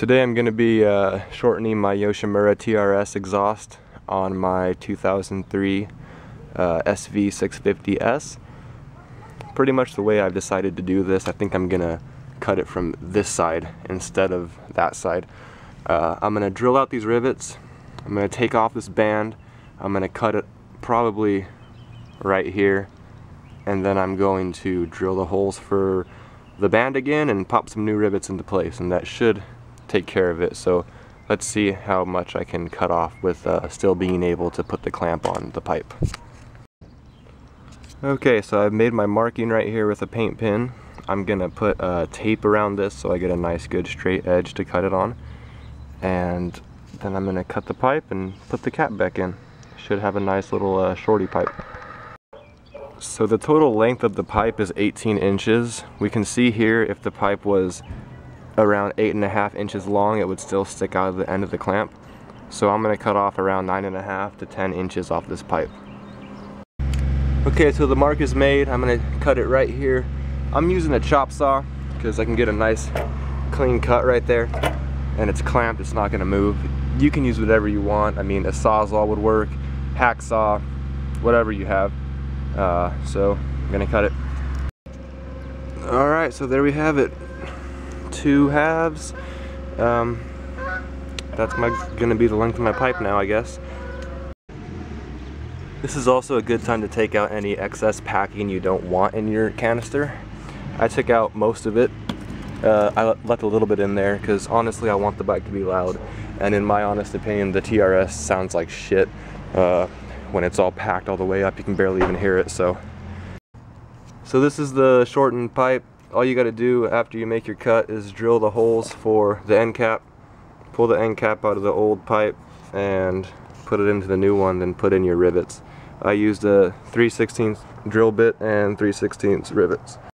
Today I'm going to be shortening my Yoshimura TRS exhaust on my 2003 SV650S. Pretty much the way I've decided to do this, I think I'm going to cut it from this side instead of that side. I'm going to drill out these rivets, I'm going to take off this band, I'm going to cut it probably right here, and then I'm going to drill the holes for the band again and pop some new rivets into place, and that should take care of it. So let's see how much I can cut off with still being able to put the clamp on the pipe. Okay, so I've made my marking right here with a paint pen. I'm gonna put tape around this so I get a nice good straight edge to cut it on, and then I'm gonna cut the pipe and put the cap back in. Should have a nice little shorty pipe. So the total length of the pipe is 18 inches. We can see here if the pipe was around 8.5 inches long, it would still stick out of the end of the clamp. So I'm going to cut off around 9.5 to 10 inches off this pipe. Okay, so the mark is made. I'm going to cut it right here. I'm using a chop saw because I can get a nice clean cut right there, and it's clamped, it's not going to move. You can use whatever you want. I mean, a sawzall would work, hacksaw, whatever you have. So I'm going to cut it. Alright, so there we have it. 2 halves. That's gonna be the length of my pipe now, I guess. This is also a good time to take out any excess packing you don't want in your canister. I took out most of it. I left a little bit in there because honestly I want the bike to be loud, and in my honest opinion the TRS sounds like shit. When it's all packed all the way up, you can barely even hear it. So this is the shortened pipe. All you got to do after you make your cut is drill the holes for the end cap, pull the end cap out of the old pipe and put it into the new one, then put in your rivets. I used a 3/16 drill bit and 3/16 rivets.